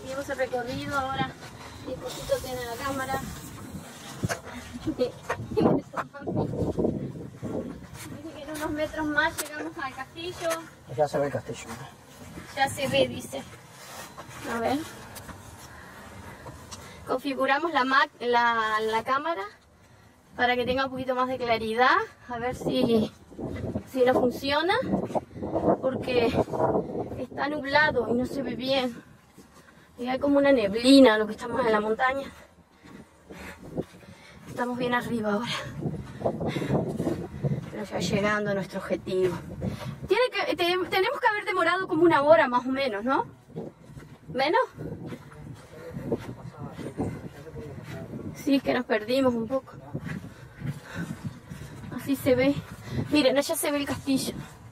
Seguimos el recorrido, ahora mi esposito tiene la cámara. Dice que en unos metros más llegamos al castillo. Ya se ve el castillo. Ya se ve, dice. A ver. Configuramos la cámara para que tenga un poquito más de claridad. A ver si no funciona. Porque está nublado y no se ve bien. Y hay como una neblina, lo que estamos en la montaña. Estamos bien arriba ahora. Pero ya llegando a nuestro objetivo. Tenemos que haber demorado como 1 hora más o menos, ¿no? ¿Menos? Sí, es que nos perdimos un poco. Así se ve. Miren, allá se ve el castillo.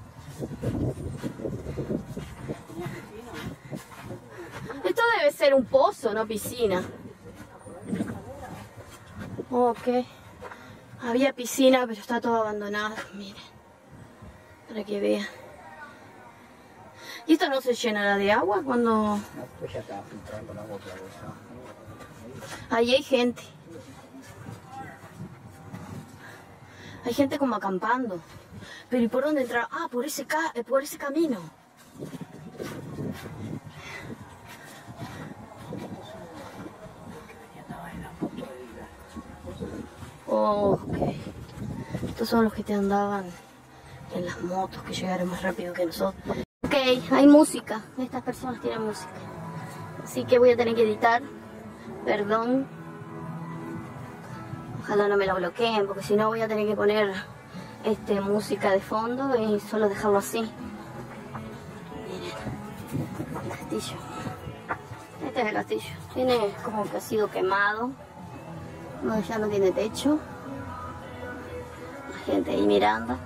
Esto debe ser un pozo, no piscina. Ok. Había piscina, pero está todo abandonado. Miren. Para que vean. ¿Y esto no se llenará de agua cuando...? No, pues ya está filtrando el agua por la bolsa. Ahí hay gente. Hay gente como acampando. Pero ¿y por dónde entrar? Ah, por ese camino. Ok. Estos son los que te andaban en las motos, que llegaron más rápido que nosotros. Ok, hay música. Estas personas tienen música. Así que voy a tener que editar. Perdón. Ojalá no me lo bloqueen, porque si no voy a tener que poner música de fondo y solo dejarlo así. Miren, el castillo. Este es el castillo. Tiene como que ha sido quemado. No, ya no tiene techo. La gente ahí mirando.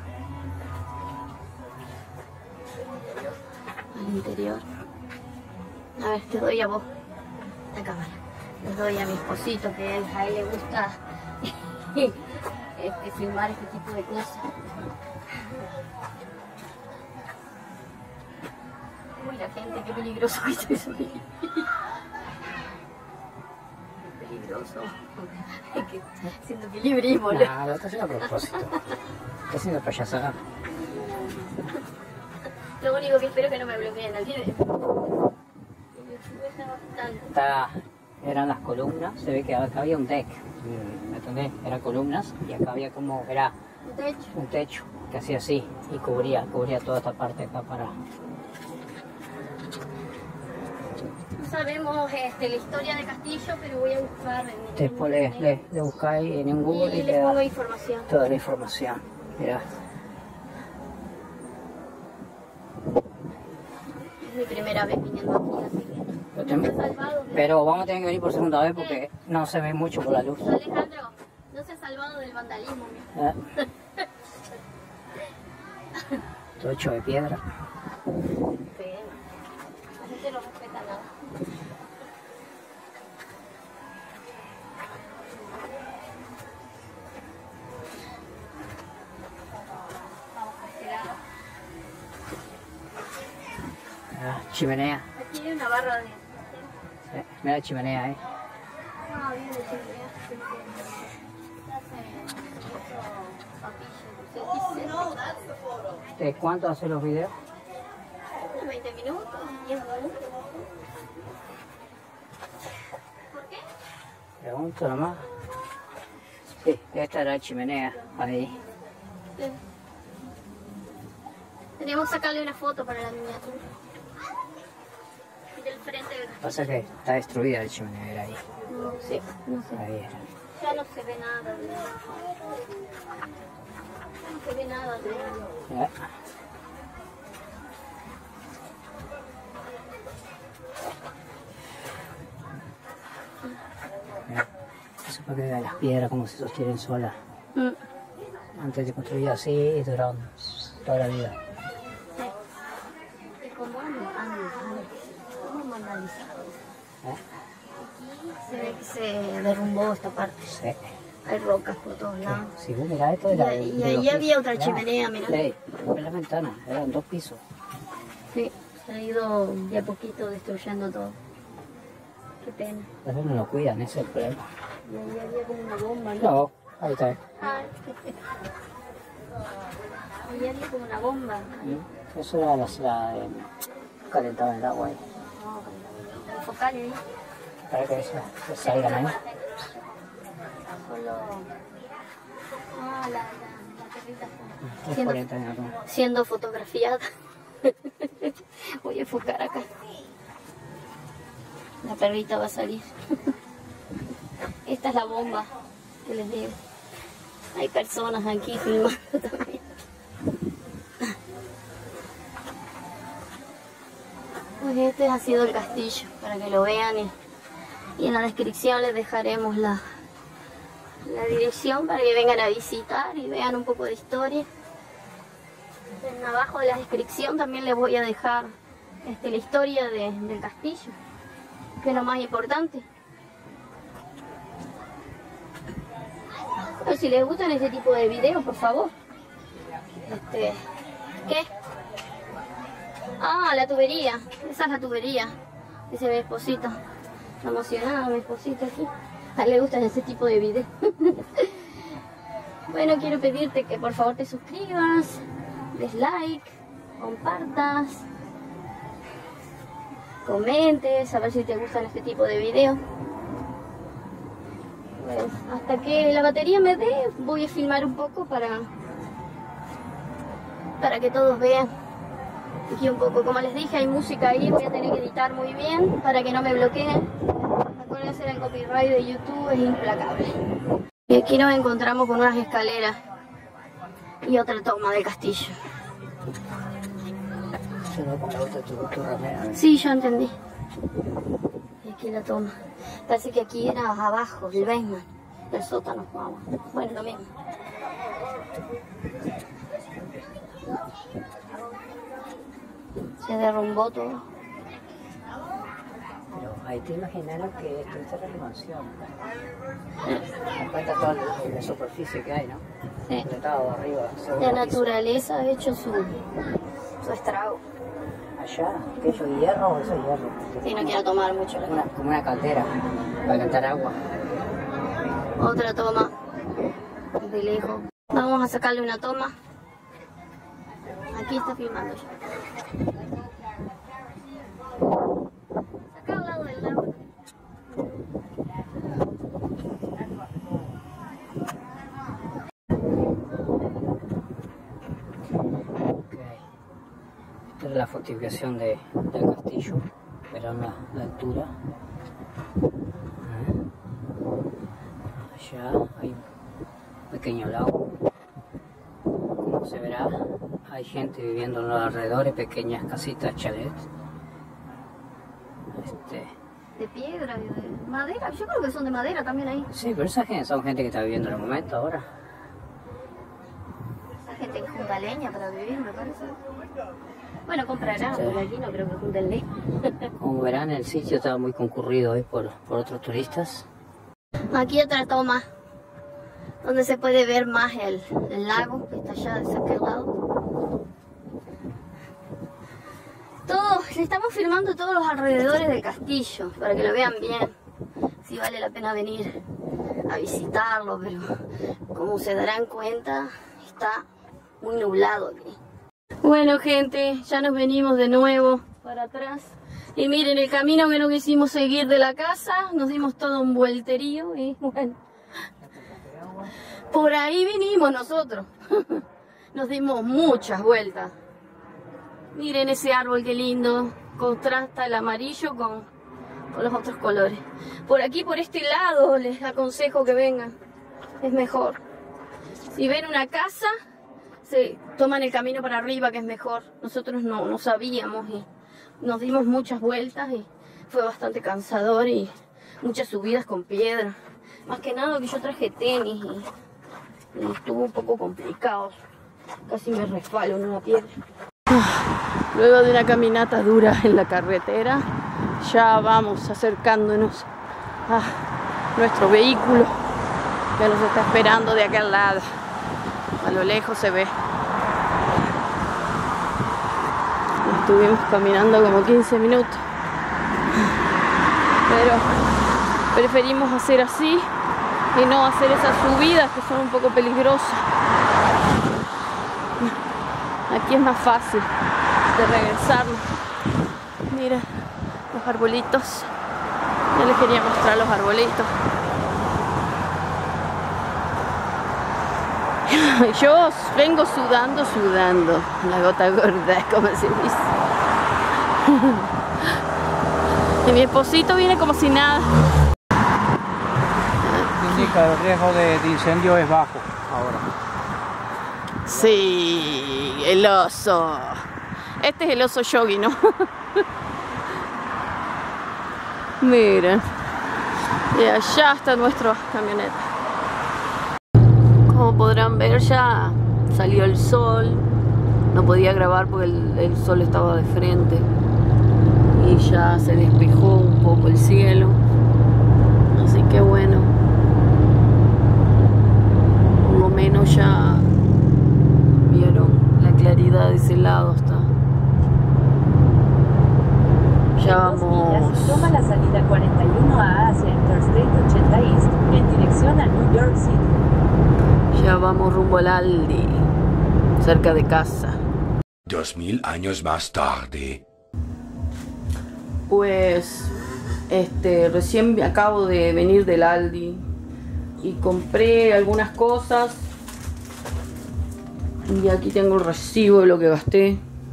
Al interior. A ver, te doy a vos la cámara. Les doy a mi esposito, que a él le gusta filmar este tipo de cosas. Uy, la gente, qué peligroso que estoy subiendo. Peligroso. Haciendo equilibrismo, ¿no? No, lo está haciendo a propósito. Está haciendo payasada. Lo único que espero es que no me bloqueen el video. Eran las columnas, se ve que acá había un deck, ¿me entendés? Eran columnas y acá había como, era un techo que hacía así y cubría toda esta parte acá para... No sabemos la historia del castillo, pero voy a buscar en Después le buscáis en Google y le pongo información. Toda la información, mirá. Es mi primera vez viniendo aquí, así que... Pero vamos a tener que venir por segunda vez porque no se ve mucho por la luz. Alejandro, no se ha salvado del vandalismo. Todo hecho de piedra. Sí, la gente no respeta nada. Vamos a este lado. Chimenea. Aquí hay una barra de... Mira la chimenea, Ah, bien de chimenea. ¿Cuánto hacen los videos? 20 minutos, 10 minutos. ¿Por qué? Pregunto nomás. Sí, esta era la chimenea, ahí. Sí. Teníamos que sacarle una foto para la miniatura. Del frente del... Pasa que está destruida la chimenea, era ahí. No sé, no sé. Ahí era. Ya no se ve nada de... No se ve nada de... Eso para que vean las piedras como se sostienen solas. Antes se construía así y duraron toda la vida. Sí. Es como vandalizado. Aquí se ve que se derrumbó esta parte. Sí. Hay rocas por todos lados. Sí, mira, esto era Y ahí había otra chimenea, mira. Sí, en la ventana, eran 2 pisos. Sí, se ha ido de a poquito destruyendo todo. Qué pena. Pero no lo cuidan, ese es el problema. Y ahí había como una bomba, ¿no? No, ahí está. Ay. Ahí había como una bomba. Eso era la calentaban el agua ahí. No, enfocar ahí. Para que eso salgan ahí. Solo... Ah, la perrita está 40 años. siendo fotografiada. Voy a enfocar acá. La perrita va a salir. Esta es la bomba que les digo. Hay personas aquí filmando también. Pues este ha sido el castillo, para que lo vean, y en la descripción les dejaremos la dirección para que vengan a visitar y vean un poco de historia. Abajo de la descripción también les voy a dejar la historia del castillo, que es lo más importante. Pero si les gustan ese tipo de videos, por favor. ¿Qué? Ah, la tubería. Esa es la tubería. Ese es mi esposito. Está emocionada mi esposito aquí. A él le gustan ese tipo de videos. Bueno, quiero pedirte que por favor te suscribas, des like, compartas, comentes, a ver si te gustan este tipo de videos. Bueno, hasta que la batería me dé, voy a filmar un poco para que todos vean. Aquí un poco, como les dije, hay música ahí, voy a tener que editar muy bien para que no me bloqueen. Acuérdense, el copyright de YouTube es implacable. Y aquí nos encontramos con unas escaleras y otra toma del castillo. Sí, yo entendí. Y aquí la toma. Parece que aquí era abajo, el basement, el sótano. Bueno, lo mismo. Se derrumbó todo. Pero ahí te imaginaron que esta era la mansión. Me cuenta toda la superficie que hay, ¿no? Sí. Todo arriba. La naturaleza ha hecho su estrago. Allá, ¿qué es hierro o eso es hierro? Sí, no quiero tomar mucho. Como una caldera para calentar agua. Otra toma de lejos. Vamos a sacarle una toma. Aquí está filmando ya. Acá al lado del lago. Esta es la fortificación del castillo. Verán la altura. Allá hay un pequeño lago. Como se verá, hay gente viviendo en los alrededores, pequeñas casitas, chalets. De piedra, de madera. Yo creo que son de madera también ahí. Sí, pero esa gente son gente que está viviendo en el momento ahora. Esa gente que junta leña para vivir, me parece. Bueno, comprarán, sí. Pero aquí no creo que junten leña. Como verán, el sitio estaba muy concurrido hoy por otros turistas. Aquí otra toma, donde se puede ver más el lago, que está allá de aquel lado. Estamos filmando todos los alrededores del castillo, para que lo vean bien. Si vale la pena venir a visitarlo, pero como se darán cuenta, está muy nublado aquí. Bueno, gente, ya nos venimos de nuevo para atrás. Y miren, el camino que no quisimos seguir de la casa, nos dimos todo un vuelterío y bueno, por ahí vinimos nosotros. Nos dimos muchas vueltas. Miren ese árbol, qué lindo, contrasta el amarillo con los otros colores. Por aquí, por este lado, les aconsejo que vengan, es mejor. Si ven una casa, se toman el camino para arriba, que es mejor. Nosotros no sabíamos y nos dimos muchas vueltas y fue bastante cansador y muchas subidas con piedra. Más que nada que yo traje tenis y estuvo un poco complicado. Casi me resbalo en una piedra. Luego de una caminata dura en la carretera, ya vamos acercándonos a nuestro vehículo que nos está esperando de aquel lado. A lo lejos se ve. Estuvimos caminando como 15 minutos. pero preferimos hacer así y no hacer esas subidas que son un poco peligrosas. Aquí es más fácil de regresarnos. Miren los arbolitos. Ya les quería mostrar los arbolitos. Yo vengo sudando, la gota gorda, como se dice. Y mi esposito viene como si nada. Indica el riesgo de incendio es bajo ahora. Sí, el oso. Este es el oso Yogi, ¿no? Miren. Y allá está nuestra camioneta. Como podrán ver, ya salió el sol. No podía grabar porque el sol estaba de frente. Y ya se despejó un poco el cielo. Así que bueno. Por lo menos ya vieron la claridad de ese lado está. Ya vamos. Toma la salida 41A hacia Interstate 80 East en dirección a New York City. Ya vamos rumbo al Aldi, cerca de casa. 2000 años más tarde. Pues, recién acabo de venir del Aldi y compré algunas cosas. Y aquí tengo el recibo de lo que gasté.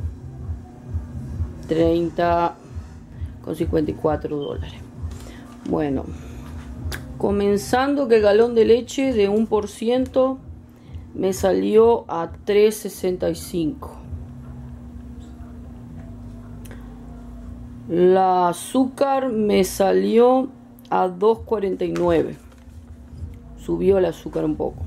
30,54 dólares. Bueno, comenzando que el galón de leche de 1% me salió a 3.65. La azúcar me salió a 2.49. Subió el azúcar un poco.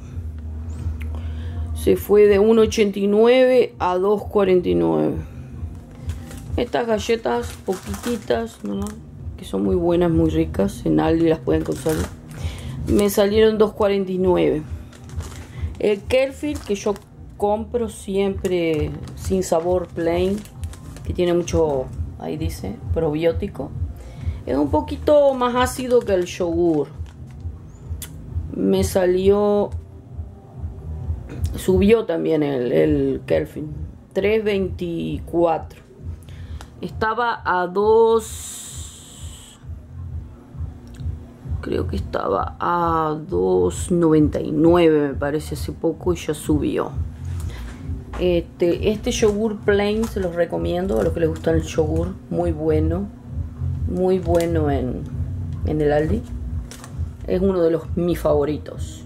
Se fue de 1.89 a 2.49. Estas galletas poquititas, ¿no? Que son muy buenas, muy ricas. En Aldi las pueden conseguir. Me salieron 2.49. El kefir que yo compro siempre sin sabor, plain, que tiene mucho, ahí dice, probiótico. Es un poquito más ácido que el yogur. Me salió... Subió también el kefir. 3.24. Estaba a 2... Creo que estaba a 2.99 me parece hace poco y ya subió. Este yogur plain se los recomiendo a los que les gusta el yogur. Muy bueno. Muy bueno en el Aldi. Es uno de mis favoritos.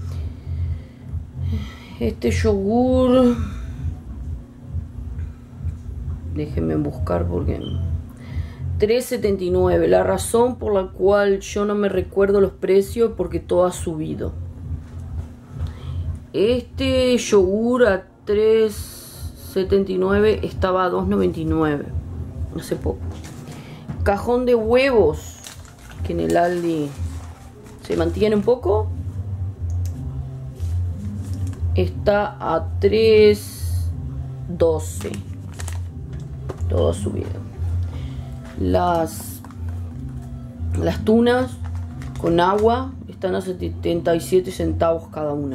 Este yogur... Déjenme buscar porque... 3.79. La razón por la cual yo no me recuerdo los precios es porque todo ha subido. Este yogur a 3.79 estaba a 2.99 hace poco. Cajón de huevos, que en el Aldi se mantiene un poco, está a 3.12. Todo ha subido. Las tunas con agua están a 77 centavos cada una.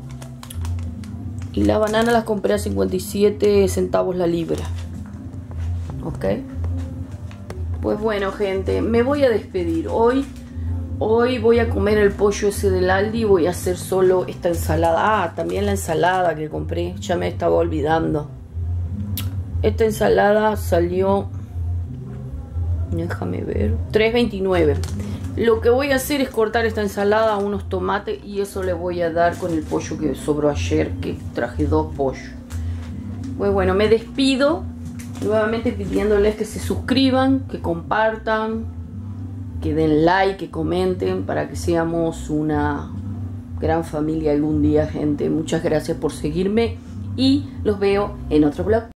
Y las bananas las compré a 57 centavos la libra. Ok. Pues bueno, gente, me voy a despedir. Hoy voy a comer el pollo ese del Aldi. Voy a hacer solo esta ensalada. Ah, también la ensalada que compré. Ya me estaba olvidando. Esta ensalada salió... Déjame ver. 3.29. Lo que voy a hacer es cortar esta ensalada a unos tomates y eso le voy a dar con el pollo que sobró ayer, que traje 2 pollos. Pues bueno, me despido nuevamente pidiéndoles que se suscriban, que compartan, que den like, que comenten para que seamos una gran familia algún día, gente. Muchas gracias por seguirme y los veo en otro vlog.